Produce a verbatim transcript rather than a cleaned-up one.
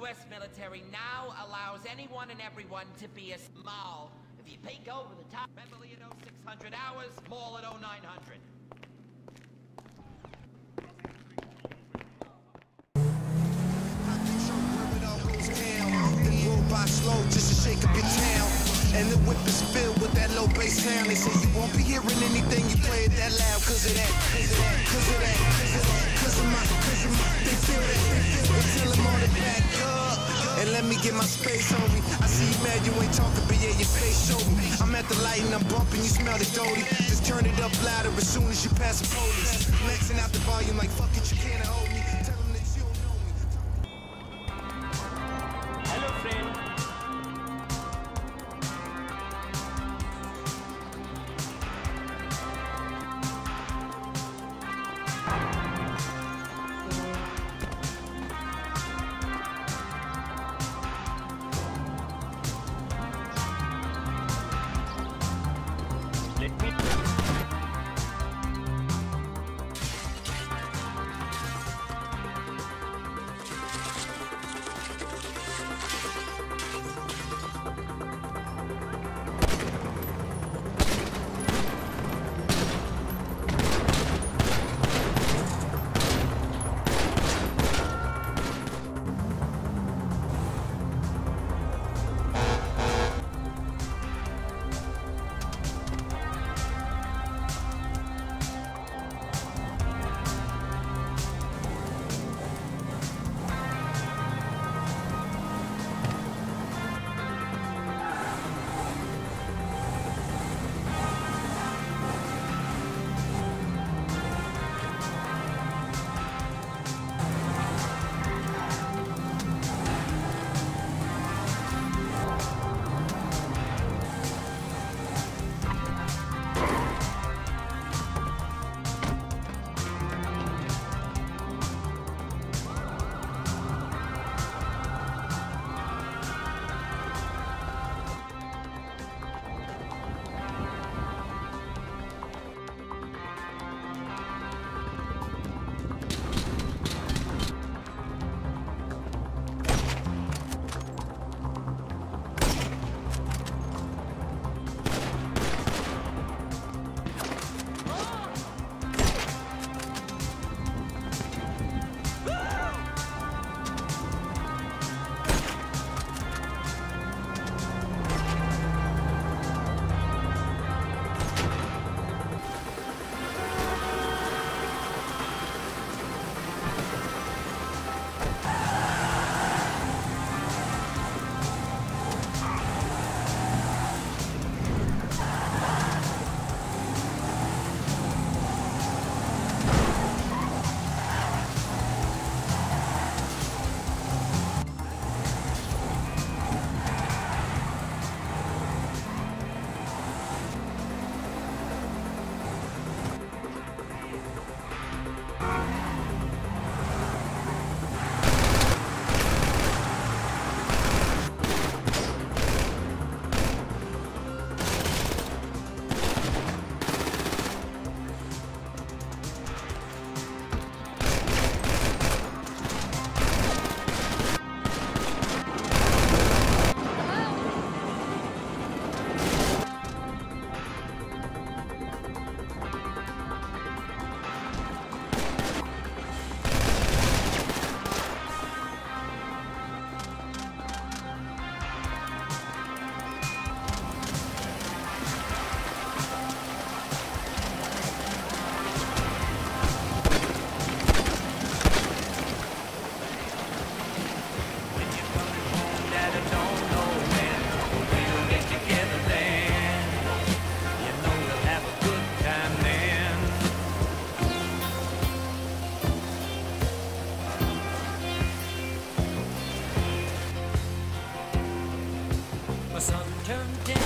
U S military now allows anyone and everyone to be a small. If you peek over the top, Beverly at oh six hundred hours, Mall at oh nine hundred. Slow just to shake up your town. And the whip is filled with that low bass sound. They say you won't be hearing anything you play it that loud. Cause of that, cause of that, cause of that, cause of my, cause of my. They feel that, they feel that. Tell them on it back up. And let me get my space on me. I see you mad, you ain't talking, but yeah, your face showed me. I'm at the light and I'm bumping, you smell the doty. Just turn it up louder as soon as you pass the police. Maxing out the volume like fuck it, you can't hold me. Tell them that you don't know me. Hello, friend. Let me sun turned down.